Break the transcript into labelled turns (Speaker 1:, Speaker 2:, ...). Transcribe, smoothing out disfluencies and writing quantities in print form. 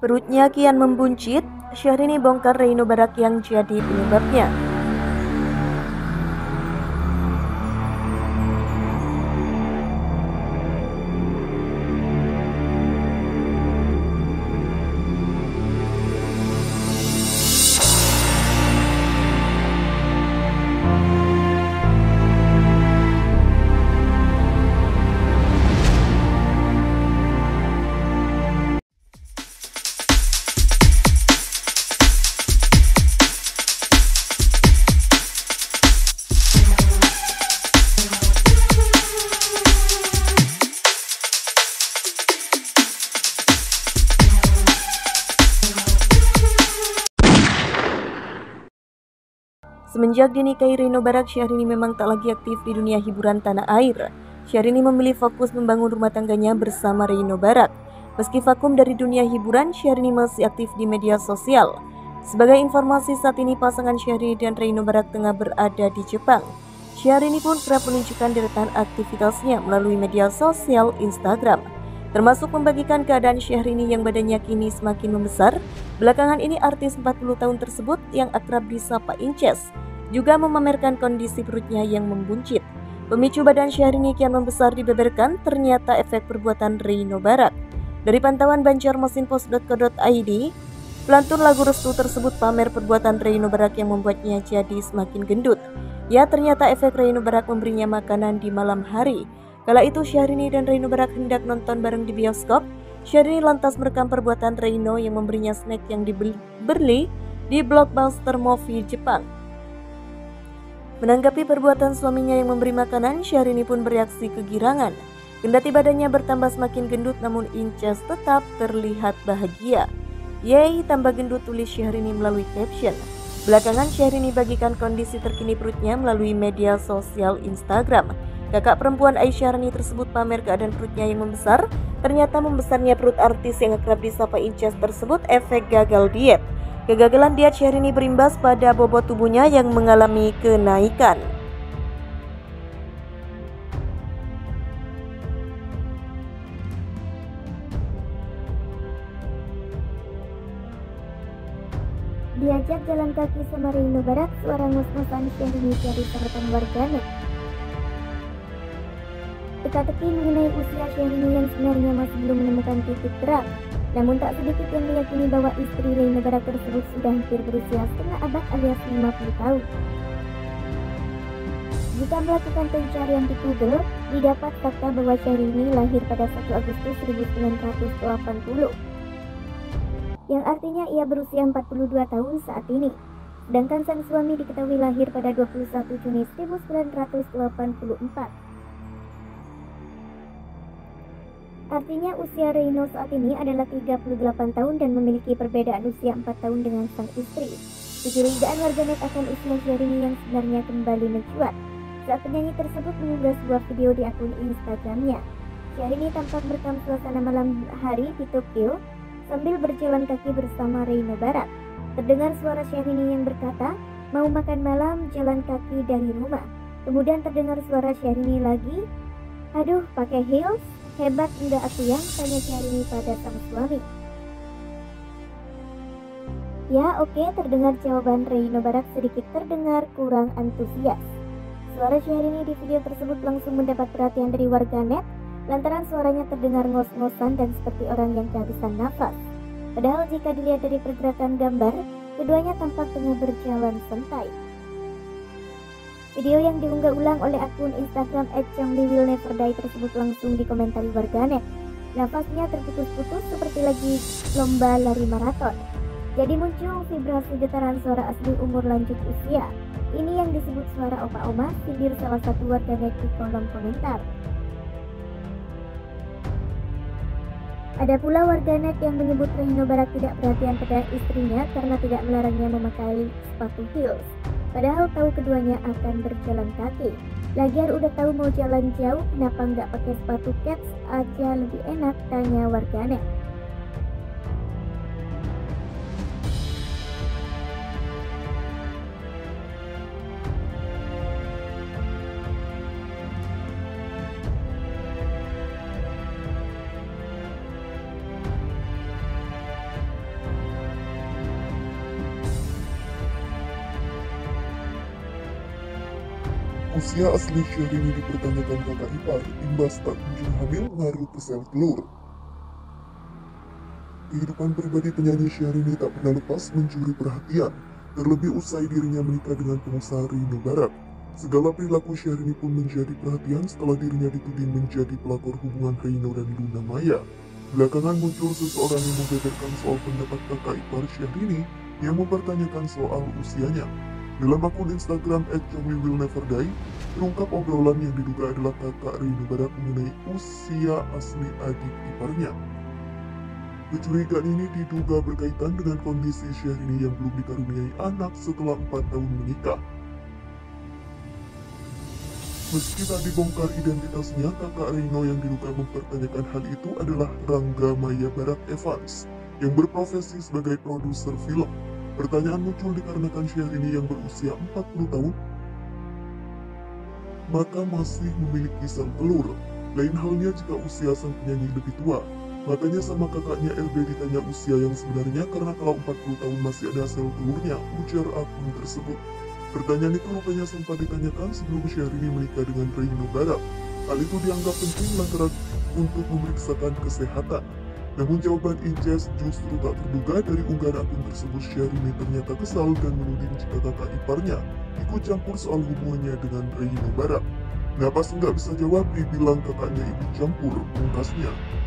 Speaker 1: Perutnya kian membuncit, Syahrini bongkar Reino Barak yang jadi penyebabnya. Semenjak dinikahi Reino Barak, Syahrini memang tak lagi aktif di dunia hiburan tanah air. Syahrini memilih fokus membangun rumah tangganya bersama Reino Barak. Meski vakum dari dunia hiburan, Syahrini masih aktif di media sosial. Sebagai informasi, saat ini pasangan Syahrini dan Reino Barak tengah berada di Jepang. Syahrini pun kerap menunjukkan deretan aktivitasnya melalui media sosial Instagram, termasuk membagikan keadaan Syahrini yang badannya kini semakin membesar. Belakangan ini artis 40 tahun tersebut yang akrab disapa Inces juga memamerkan kondisi perutnya yang membuncit. Pemicu badan Syahrini kian membesar dibeberkan ternyata efek perbuatan Reino Barak. Dari pantauan banjarmasinpost.co.id, pelantun lagu Restu tersebut pamer perbuatan Reino Barak yang membuatnya jadi semakin gendut. Ya, ternyata efek Reino Barak memberinya makanan di malam hari. Kala itu Syahrini dan Reino Barak hendak nonton bareng di bioskop. Syahrini lantas merekam perbuatan Reino yang memberinya snack yang dibeli di Blockbuster Movie Jepang. Menanggapi perbuatan suaminya yang memberi makanan, Syahrini pun bereaksi kegirangan. Kendati badannya bertambah semakin gendut, namun Inces tetap terlihat bahagia. Yeay, tambah gendut, tulis Syahrini melalui caption. Belakangan Syahrini bagikan kondisi terkini perutnya melalui media sosial Instagram. Kakak perempuan Aisyah Rani tersebut pamer keadaan perutnya yang membesar. Ternyata membesarnya perut artis yang akrab disapa Inces tersebut efek gagal diet. Kegagalan diet Syahrini berimbas pada bobot tubuhnya yang mengalami kenaikan.
Speaker 2: Diajak jalan kaki sama Reino Barak, suara ngos-ngosan Syahrini jadi sorotan warganet. Teka-teki mengenai usia Syahrini yang sebenarnya masih belum menemukan titik terang. Namun tak sedikit yang meyakini bahwa istri Reino Barak tersebut sudah hampir berusia setengah abad alias 50 tahun. Jika melakukan pencarian di Google, didapat fakta bahwa Syahrini lahir pada 1 Agustus 1980, yang artinya ia berusia 42 tahun saat ini. Sedangkan sang suami diketahui lahir pada 21 Juni 1984. Artinya usia Reino saat ini adalah 38 tahun dan memiliki perbedaan usia 4 tahun dengan sang istri. Kecurigaan warganet akan usia Syahrini yang sebenarnya kembali mencuat saat penyanyi tersebut mengunggah sebuah video di akun Instagramnya. Syahrini tampak merekam suasana malam hari di Tokyo sambil berjalan kaki bersama Reino Barak. Terdengar suara Syahrini yang berkata, "Mau makan malam, jalan kaki dari rumah." Kemudian terdengar suara Syahrini lagi, "Aduh, pakai heels? Hebat enggak aku yang?" tanya Syahrini pada sang suami. "Ya, oke," terdengar jawaban Reino Barak sedikit terdengar kurang antusias. Suara Syahrini di video tersebut langsung mendapat perhatian dari warganet lantaran suaranya terdengar ngos-ngosan dan seperti orang yang kehabisan nafas. Padahal jika dilihat dari pergerakan gambar, keduanya tampak tengah berjalan santai. Video yang diunggah ulang oleh akun Instagram @chongli_will_never_die tersebut langsung dikomentari warganet. Nafasnya terputus-putus seperti lagi lomba lari maraton. Jadi muncul vibrasi getaran suara asli umur lanjut usia. Ini yang disebut suara opa-oma, sindir salah satu warganet di kolom komentar. Ada pula warganet yang menyebut Reino Barak tidak perhatian pada istrinya karena tidak melarangnya memakai sepatu heels. Padahal tahu keduanya akan berjalan kaki. Lagian udah tahu mau jalan jauh, kenapa nggak pakai sepatu kets aja lebih enak, tanya warganet.
Speaker 3: Usia asli Syahrini dipertanyakan kakak ipar, imbas tak kunjung hamil ngaruh ke sel telur. Kehidupan pribadi penyanyi Syahrini tak pernah lepas mencuri perhatian, terlebih usai dirinya menikah dengan pengusaha Rino Barak. Segala perilaku Syahrini pun menjadi perhatian setelah dirinya dituding menjadi pelakor hubungan Rino dan Luna Maya. Belakangan muncul seseorang yang membeberkan soal pendapat kakak ipar Syahrini yang mempertanyakan soal usianya. Dalam akun Instagram @jomiwillneverdie, terungkap obrolan yang diduga adalah kakak Rino Barak mengenai usia asli adik iparnya. Kecurigaan ini diduga berkaitan dengan kondisi Syahrini yang belum dikaruniai anak setelah 4 tahun menikah. Meski tak dibongkar identitasnya, kakak Rino yang diduga mempertanyakan hal itu adalah Rangga Maya Barak Evans, yang berprofesi sebagai produser film. Pertanyaan muncul dikarenakan Syahrini yang berusia 40 tahun, maka masih memiliki sel telur. Lain halnya jika usia sang penyanyi lebih tua. Makanya sama kakaknya LB ditanya usia yang sebenarnya karena kalau 40 tahun masih ada sel telurnya, ujar akun tersebut. Pertanyaan itu rupanya sempat ditanyakan sebelum Syahrini menikah dengan Rino Barak. Hal itu dianggap penting lantaran untuk memeriksakan kesehatan. Namun jawaban Inces justru tak terduga. Dari unggahan akun tersebut, Syahrini ternyata kesal dan menuding jika kakak iparnya ikut campur soal hubungannya dengan Rino Barak. Nah pas nggak bisa jawab, dibilang kakaknya ikut campur, pungkasnya.